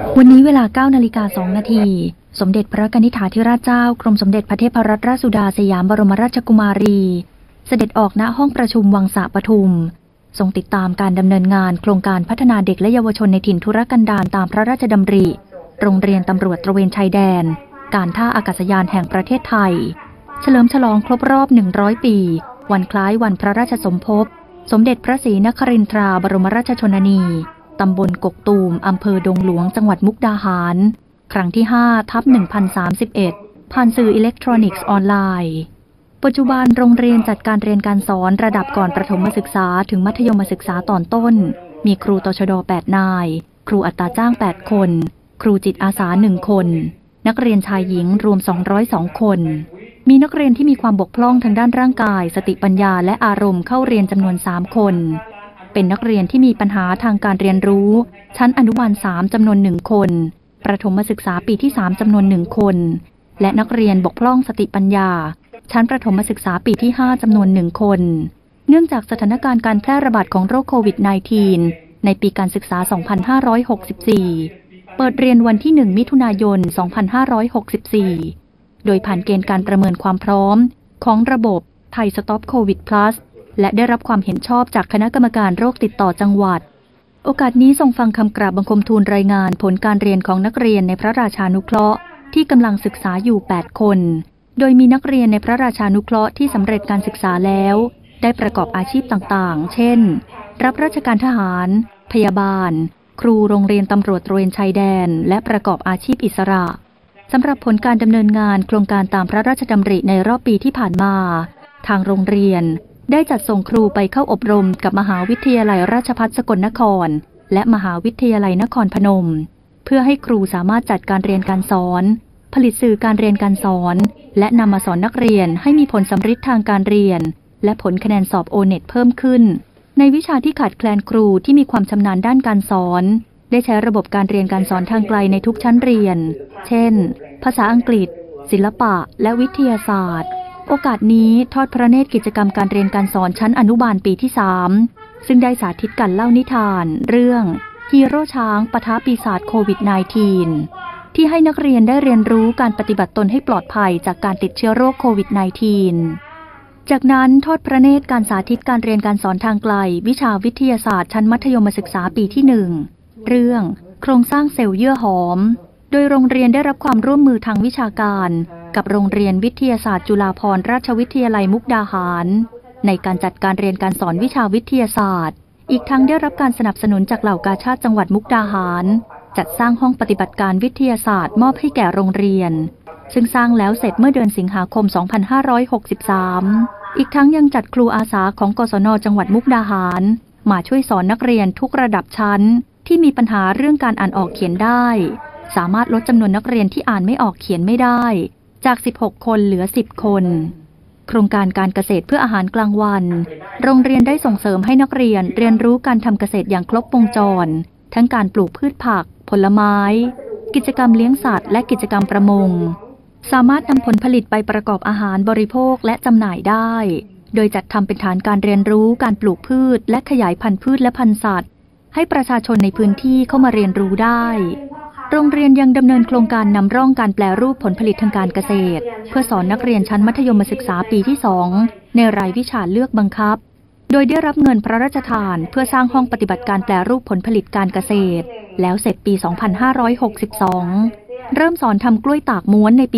วันนี้เวลา 9:02 น.สมเด็จพระกนิษฐาธิราชเจ้ากรมสมเด็จพระเทพรัตนราชสุดาสยามบรมราชกุมารีเสด็จออกณห้องประชุมวังสะปทุมทรงติดตามการดำเนินงานโครงการพัฒนาเด็กและเยาวชนในถิ่นทุรกันดารตามพระราชดำริโรงเรียนตำรวจตระเวนชายแดนการท่าอากาศยานแห่งประเทศไทยเฉลิมฉลองครบรอบ100 ปีวันคล้ายวันพระราชสมภพสมเด็จพระศรีนครินทราบรมราชชนนีตำบลกกตูมอำเภอดงหลวงจังหวัดมุกดาหารครั้งที่ 5/1031 ผ่านสื่ออิเล็กทรอนิกส์ออนไลน์ปัจจุบันโรงเรียนจัดการเรียนการสอนระดับก่อนประถมศึกษาถึงมัธยมศึกษาตอนต้นมีครูตชด8 นายครูอัตราจ้าง8 คนครูจิตอาสา1 คนนักเรียนชายหญิงรวม202 คนมีนักเรียนที่มีความบกพร่องทางด้านร่างกายสติปัญญาและอารมณ์เข้าเรียนจำนวน3 คนเป็นนักเรียนที่มีปัญหาทางการเรียนรู้ชั้นอนุบาล3จำนวน1 คนประถมศึกษาปีที่3จำนวน1 คนและนักเรียนบกพร่องสติปัญญาชั้นประถมศึกษาปีที่5จำนวน1 คนเนื่องจากสถานการณ์การแพร่ระบาดของโรคโควิด -19 ในปีการศึกษา 2564 เปิดเรียนวันที่ 1 มิถุนายน 2564 โดยผ่านเกณฑ์การประเมินความพร้อมของระบบไทยสต็อปโควิด plus และได้รับความเห็นชอบจากคณะกรรมการโรคติดต่อจังหวัดโอกาสนี้ทรงฟังคำกราบบังคมทูลรายงานผลการเรียนของนักเรียนในพระราชานุเคราะห์ที่กำลังศึกษาอยู่8 คนโดยมีนักเรียนในพระราชานุเคราะห์ที่สำเร็จการศึกษาแล้วได้ประกอบอาชีพต่างๆเช่นรับราชการทหารพยาบาลครูโรงเรียนตำรวจตระเวนชายแดนและประกอบอาชีพอิสระสำหรับผลการดำเนินงานโครงการตามพระราชดำริในรอบปีที่ผ่านมาทางโรงเรียนได้จัดส่งครูไปเข้าอบรมกับมหาวิทยาลัยราชภัฏสกลนครและมหาวิทยาลัยนครพนมเพื่อให้ครูสามารถจัดการเรียนการสอนผลิตสื่อการเรียนการสอนและนำมาสอนนักเรียนให้มีผลสำฤทธิ์ทางการเรียนและผลคะแนนสอบ O-NET เพิ่มขึ้นในวิชาที่ขาดแคลนครูที่มีความชำนาญด้านการสอนได้ใช้ระบบการเรียนการสอนทางไกลในทุกชั้นเรียนเช่นภาษาอังกฤษศิลปะและวิทยาศาสตร์โอกาสนี้ทอดพระเนตรกิจกรรมการเรียนการสอนชั้นอนุบาลปีที่3ซึ่งได้สาธิตการเล่านิทานเรื่องฮีโร่ช้างปะทะปีศาจโควิด -19 ที่ให้นักเรียนได้เรียนรู้การปฏิบัติตนให้ปลอดภัยจากการติดเชื้อโรคโควิด -19 จากนั้นทอดพระเนตรการสาธิตการเรียนการสอนทางไกลวิชาวิทยาศาสตร์ชั้นมัธยมศึกษาปีที่1เรื่องโครงสร้างเซลล์เยื่อหอมโดยโรงเรียนได้รับความร่วมมือทางวิชาการกับโรงเรียนวิทยาศาสตร์จุฬาภรณราชวิทยาลัยมุกดาหารในการจัดการเรียนการสอนวิชาวิทยาศาสตร์อีกทั้งได้รับการสนับสนุนจากเหล่ากาชาดจังหวัดมุกดาหารจัดสร้างห้องปฏิบัติการวิทยาศาสตร์มอบให้แก่โรงเรียนซึ่งสร้างแล้วเสร็จเมื่อเดือนสิงหาคม 2563 อีกทั้งยังจัดครูอาสาของกศน.จังหวัดมุกดาหารมาช่วยสอนนักเรียนทุกระดับชั้นที่มีปัญหาเรื่องการอ่านออกเขียนได้สามารถลดจำนวนนักเรียนที่อ่านไม่ออกเขียนไม่ได้จาก16 คนเหลือ10 คนโครงการการเกษตรเพื่ออาหารกลางวันโรงเรียนได้ส่งเสริมให้นักเรียนเรียนรู้การทำเกษตรอย่างครบวงจรทั้งการปลูกพืชผักผลไม้กิจกรรมเลี้ยงสัตว์และกิจกรรมประมงสามารถนำผลผลิตไปประกอบอาหารบริโภคและจำหน่ายได้โดยจัดทำเป็นฐานการเรียนรู้การปลูกพืชและขยายพันธุ์พืชและพันธุ์สัตว์ให้ประชาชนในพื้นที่เข้ามาเรียนรู้ได้โรงเรียนยังดำเนินโครงการนำร่องการแปรรูปผลผลิตทางการเกษตรเพื่อสอนนักเรียนชั้นมัธยมศึกษาปีที่2ในรายวิชาเลือกบังคับโดยได้รับเงินพระราชทานเพื่อสร้างห้องปฏิบัติการแปรรูปผลผลิตการเกษตรแล้วเสร็จปี 2562 เริ่มสอนทำกล้วยตากม้วนในปี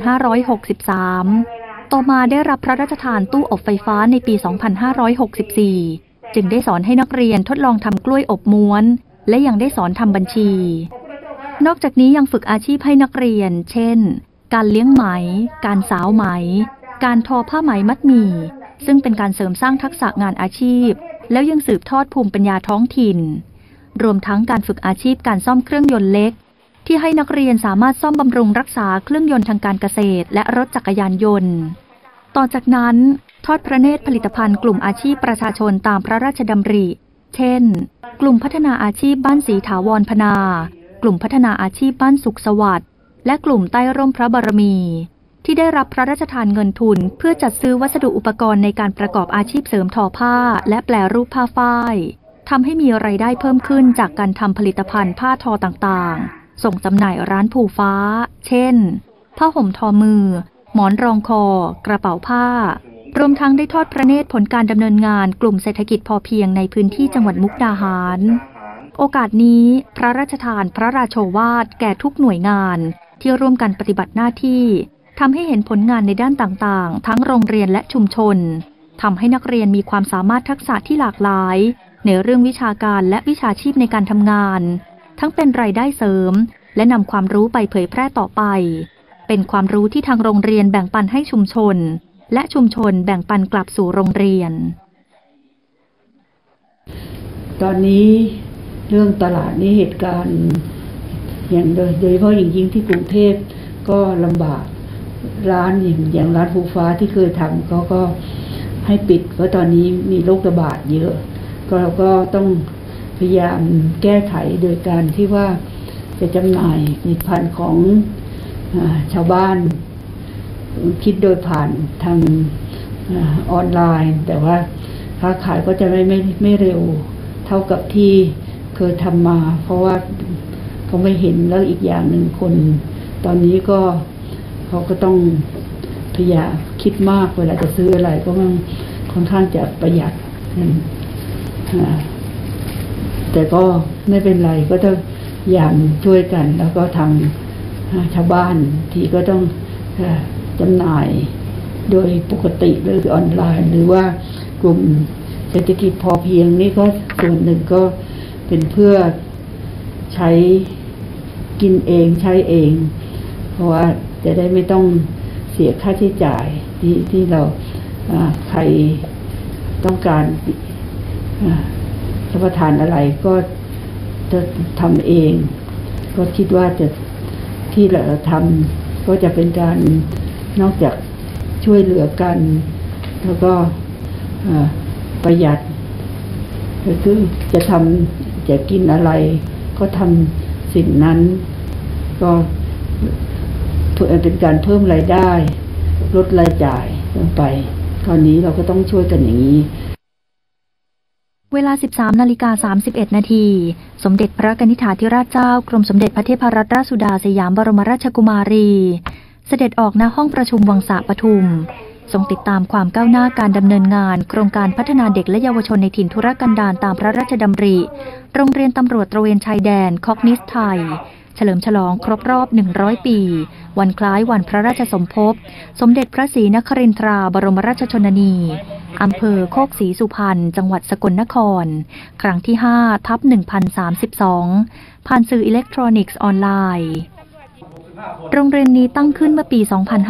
2563 ต่อมาได้รับพระราชทานตู้อบไฟฟ้าในปี 2564 จึงได้สอนให้นักเรียนทดลองทำกล้วยอบม้วนและยังได้สอนทำบัญชีนอกจากนี้ยังฝึกอาชีพให้นักเรียนเช่นการเลี้ยงไหมการสาวไหมการทอผ้าไหมมัดหมี่ซึ่งเป็นการเสริมสร้างทักษะงานอาชีพแล้วยังสืบทอดภูมิปัญญาท้องถิ่นรวมทั้งการฝึกอาชีพการซ่อมเครื่องยนต์เล็กที่ให้นักเรียนสามารถซ่อมบำรุงรักษาเครื่องยนต์ทางการเกษตรและรถจักรยานยนต์ต่อจากนั้นทอดพระเนตรผลิตภัณฑ์กลุ่มอาชีพประชาชนตามพระราชดำริเช่นกลุ่มพัฒนาอาชีพบ้านศรีถาวรพนากลุ่มพัฒนาอาชีพบ้านสุขสวัสดิ์และกลุ่มใต้ร่มพระบารมีที่ได้รับพระราชทานเงินทุนเพื่อจัดซื้อวัสดุอุปกรณ์ในการประกอบอาชีพเสริมทอผ้าและแปรรูปผ้าฝ้ายทำให้มีรายได้เพิ่มขึ้นจากการทำผลิตภัณฑ์ผ้าทอต่างๆส่งจำหน่ายร้านภูฟ้าเช่นผ้าห่มทอมือหมอนรองคอกระเป๋าผ้ารวมทั้งได้ทอดพระเนตรผลการดำเนินงานกลุ่มเศรษฐกิจพอเพียงในพื้นที่จังหวัดมุกดาหารโอกาสนี้พระราชทานพระราโชวาทแก่ทุกหน่วยงานที่ร่วมกันปฏิบัติหน้าที่ทำให้เห็นผลงานในด้านต่างๆทั้งโรงเรียนและชุมชนทำให้นักเรียนมีความสามารถทักษะที่หลากหลายในเรื่องวิชาการและวิชาชีพในการทำงานทั้งเป็นรายได้เสริมและนำความรู้ไปเผยแพร่ต่อไปเป็นความรู้ที่ทางโรงเรียนแบ่งปันให้ชุมชนและชุมชนแบ่งปันกลับสู่โรงเรียนตอนนี้เรื่องตลาดนี้เหตุการณ์อย่างโดยเฉพาะอย่างยิ่งที่กรุงเทพก็ลำบากร้านอย่างร้านภูฟ้าที่เคยทำเขาก็ให้ปิดเพราะตอนนี้มีโรคระบาดเยอะก็เราก็ต้องพยายามแก้ไขโดยการที่ว่าจะจำหน่ายผลิตภัณฑ์ของชาวบ้านคิดโดยผ่านทางออนไลน์แต่ว่าค้าขายก็จะไม่เร็วเท่ากับที่เคยทำมาเพราะว่าเขาไม่เห็นแล้วอีกอย่างหนึ่งคนตอนนี้ก็เขาก็ต้องพยายามคิดมากเวลาจะซื้ออะไรก็มันค่อนข้างจะประหยัดแต่ก็ไม่เป็นไรก็ต้องอย่างช่วยกันแล้วก็ทางชาวบ้านที่ก็ต้องจำหน่ายโดยปกติหรือออนไลน์หรือว่ากลุ่มเศรษฐกิจพอเพียงนี่ก็ส่วนหนึ่งก็เป็นเพื่อใช้กินเองใช้เองเพราะว่าจะได้ไม่ต้องเสียค่าใช้จ่ายที่เราใครต้องการรับประทานอะไรก็จะทำเองก็คิดว่าจะที่เราทำก็จะเป็นการนอกจากช่วยเหลือกันแล้วก็ประหยัดคือจะกินอะไรก็ทำสิ่งนั้นก็เป็นการเพิ่มรายได้ลดรายจ่ายลงไปตอนนี้เราก็ต้องช่วยกันอย่างนี้เวลา 13:31 น.สมเด็จพระกนิษฐาธิราชเจ้ากรมสมเด็จพระเทพรัตนราชสุดาสยามบรมราชกุมารีเสด็จออกณห้องประชุมวังสะปทุมทรงติดตามความก้าวหน้าการดำเนินงานโครงการพัฒนาเด็กและเยาวชนในถิ่นทุรกันดารตามพระราชดำริโรงเรียนตำรวจตระเวนชายแดนคอกนิสไทยเฉลิมฉลองครบรอบ100 ปีวันคล้ายวันพระราชสมภพสมเด็จพระศรีนครินทราบรมราชชนนีอำเภอโคกศรีสุพรรณจังหวัดสกลนครครั้งที่ 5/1032 ผ่านสื่ออิเล็กทรอนิกส์ออนไลน์โรงเรียนนี้ตั้งขึ้นเมื่อปี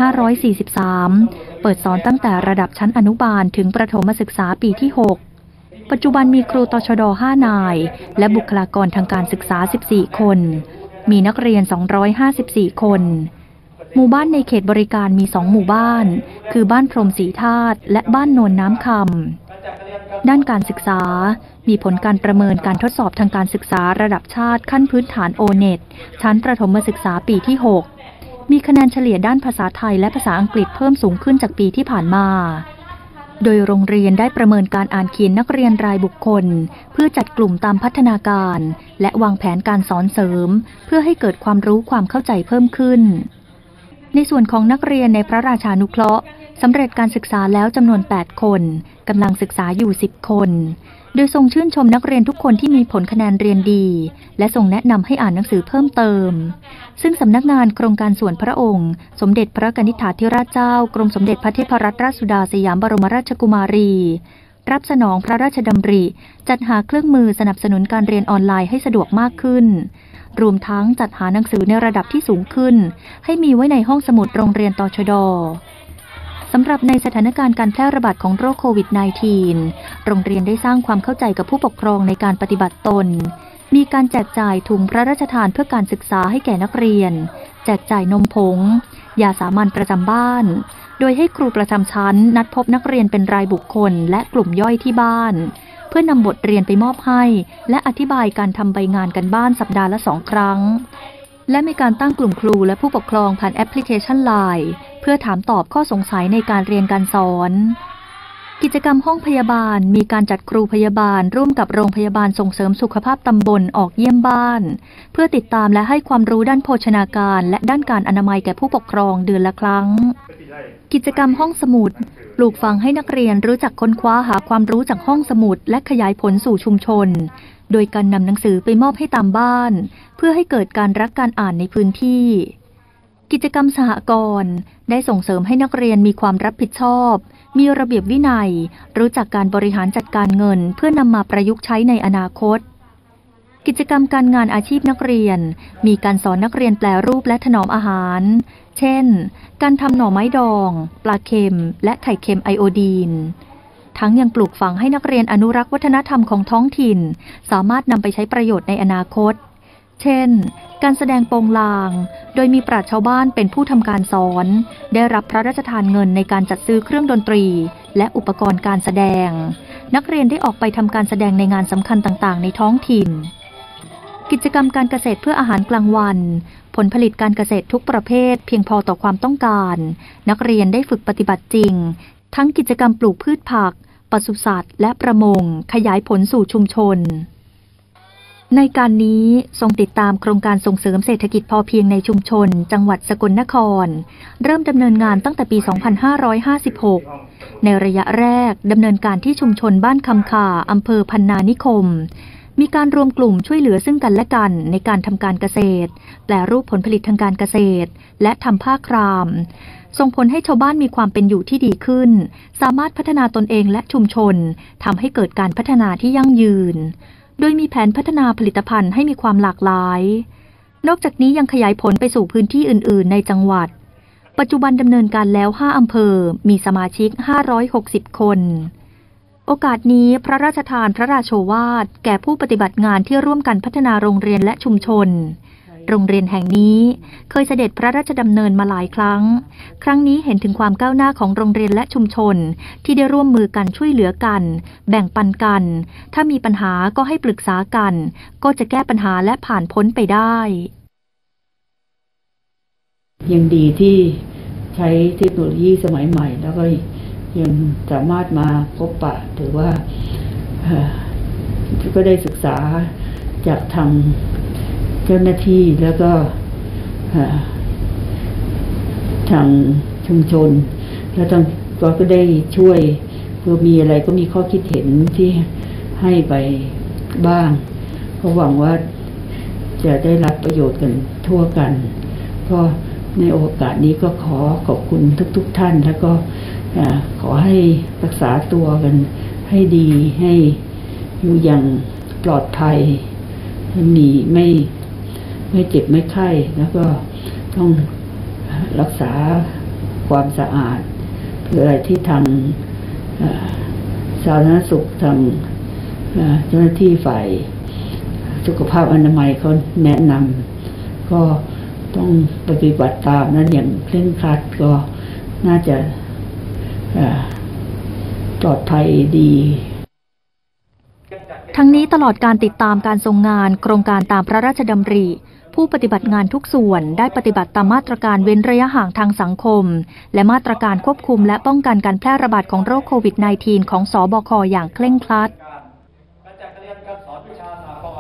2543 เปิดสอนตั้งแต่ระดับชั้นอนุบาลถึงประถมศึกษาปีที่ 6 ปัจจุบันมีครูตชด. 5 นายและบุคลากรทางการศึกษา 14 คนมีนักเรียน 254 คนหมู่บ้านในเขตบริการมี 2 หมู่บ้านคือบ้านพรหมศรีธาตุและบ้านโนนน้ำคำด้านการศึกษามีผลการประเมินการทดสอบทางการศึกษาระดับชาติขั้นพื้นฐาน O-NET ชั้นประถมศึกษาปีที่ 6 มีคะแนนเฉลี่ยด้านภาษาไทยและภาษาอังกฤษเพิ่มสูงขึ้นจากปีที่ผ่านมาโดยโรงเรียนได้ประเมินการอ่านเขียนนักเรียนรายบุคคลเพื่อจัดกลุ่มตามพัฒนาการและวางแผนการสอนเสริมเพื่อให้เกิดความรู้ความเข้าใจเพิ่มขึ้นในส่วนของนักเรียนในพระราชานุเคราะห์สำเร็จการศึกษาแล้วจำนวน 8 คนกำลังศึกษาอยู่ 10 คนโดยทรงชื่นชมนักเรียนทุกคนที่มีผลคะแนนเรียนดีและทรงแนะนำให้อ่านหนังสือเพิ่มเติมซึ่งสำนักงานโครงการส่วนพระองค์สมเด็จพระกนิษฐาธิราชเจ้ากรมสมเด็จพระเทพรัตนราชสุดาสยามบรมราชกุมารีรับสนองพระราชดำริจัดหาเครื่องมือสนับสนุนการเรียนออนไลน์ให้สะดวกมากขึ้นรวมทั้งจัดหาหนังสือในระดับที่สูงขึ้นให้มีไว้ในห้องสมุดโรงเรียนตชด.สำหรับในสถานการณ์การแพร่ระบาดของโรคโควิด -19 โรงเรียนได้สร้างความเข้าใจกับผู้ปกครองในการปฏิบัติตนมีการแจกจ่ายถุงพระราชทานเพื่อการศึกษาให้แก่นักเรียนแจกจ่ายนมผงยาสามัญประจำบ้านโดยให้ครูประจำชั้นนัดพบนักเรียนเป็นรายบุคคลและกลุ่มย่อยที่บ้านเพื่อนำบทเรียนไปมอบให้และอธิบายการทำใบงานกันบ้านสัปดาห์ละ 2 ครั้งและมีการตั้งกลุ่มครูและผู้ปกครองผ่านแอปพลิเคชัน LINE เพื่อถามตอบข้อสงสัยในการเรียนการสอนกิจกรรมห้องพยาบาลมีการจัดครูพยาบาลร่วมกับโรงพยาบาลส่งเสริมสุขภาพตำบลออกเยี่ยมบ้านเพื่อติดตามและให้ความรู้ด้านโภชนาการและด้านการอนามัยแก่ผู้ปกครองเดือนละครั้งกิจกรรมห้องสมุดปลูกฝังให้นักเรียนรู้จักค้นคว้าหาความรู้จากห้องสมุดและขยายผลสู่ชุมชนโดยการนำหนังสือไปมอบให้ตามบ้านเพื่อให้เกิดการรักการอ่านในพื้นที่กิจกรรมสหกรณ์ได้ส่งเสริมให้นักเรียนมีความรับผิดชอบมีระเบียบวินัยรู้จักการบริหารจัดการเงินเพื่อนำมาประยุกต์ใช้ในอนาคตกิจกรรมการงานอาชีพนักเรียนมีการสอนนักเรียนแปรรูปและถนอมอาหารเช่นการทำหน่อไม้ดองปลาเค็มและไข่เค็มไอโอดีนทั้งยังปลูกฝังให้นักเรียนอนุรักษ์วัฒนธรรมของท้องถิ่นสามารถนำไปใช้ประโยชน์ในอนาคตเช่นการแสดงโปงลางโดยมีปราชญ์ชาวบ้านเป็นผู้ทำการสอนได้รับพระราชทานเงินในการจัดซื้อเครื่องดนตรีและอุปกรณ์การแสดงนักเรียนได้ออกไปทำการแสดงในงานสำคัญต่างๆในท้องถิ่นกิจกรรมการเกษตรเพื่ออาหารกลางวันผลผลิตการเกษตรทุกประเภทเพียงพอต่อความต้องการนักเรียนได้ฝึกปฏิบัติจริงทั้งกิจกรรมปลูกพืชผักปศุสัตว์และประมงขยายผลสู่ชุมชนในการนี้ทรงติดตามโครงการส่งเสริมเศรษฐกิจพอเพียงในชุมชนจังหวัดสกลนครเริ่มดำเนินงานตั้งแต่ปี 2556 ในระยะแรกดำเนินการที่ชุมชนบ้านคำข่าอำเภอพันนานิคมมีการรวมกลุ่มช่วยเหลือซึ่งกันและกันในการทำการเกษตรแปรรูปผลผลิตทางการเกษตรและทำผ้าครามส่งผลให้ชาวบ้านมีความเป็นอยู่ที่ดีขึ้นสามารถพัฒนาตนเองและชุมชนทำให้เกิดการพัฒนาที่ยั่งยืนโดยมีแผนพัฒนาผลิตภัณฑ์ให้มีความหลากหลายนอกจากนี้ยังขยายผลไปสู่พื้นที่อื่นๆในจังหวัดปัจจุบันดำเนินการแล้ว5อำเภอมีสมาชิก560คนโอกาสนี้พระราชทานพระราโชวาทแก่ผู้ปฏิบัติงานที่ร่วมกันพัฒนาโรงเรียนและชุมชนโรงเรียนแห่งนี้เคยเสด็จพระราชดำเนินมาหลายครั้งครั้งนี้เห็นถึงความก้าวหน้าของโรงเรียนและชุมชนที่ได้ร่วมมือกันช่วยเหลือกันแบ่งปันกันถ้ามีปัญหาก็ให้ปรึกษากันก็จะแก้ปัญหาและผ่านพ้นไปได้ยังดีที่ใช้เทคโนโลยีสมัยใหม่แล้วก็ยังสามารถมาพบปะถือว่าก็ได้ศึกษาจากทางเจ้าหน้าที่แล้วก็ทางชุมชนแล้วทางก็ได้ช่วยเพื่อมีอะไรก็มีข้อคิดเห็นที่ให้ไปบ้างก็หวังว่าจะได้รับประโยชน์กันทั่วกันก็ในโอกาสนี้ก็ขอขอบคุณทุกท่านแล้วก็ขอให้รักษาตัวกันให้ดีให้อยู่อย่างปลอดภัยไม่เจ็บไม่ไข้แล้วก็ต้องรักษาความสะอาดเพื่ออะไรที่ทางสาธารณสุขทางเจ้าหน้าที่ฝ่ายสุขภาพอนามัยเขาแนะนำก็ต้องปฏิบัติตามนั้นอย่างเคร่งครัดก็น่าจะปลอดภัยดีทั้งนี้ตลอดการติดตามการทรงงานโครงการตามพระราชดำริผู้ปฏิบัติงานทุกส่วนได้ปฏิบัติตามมาตรการเว้นระยะห่างทางสังคมและมาตรการควบคุมและป้องกันการแพร่ระบาดของโรคโควิด -19 ของสบคอย่างเคร่งครัด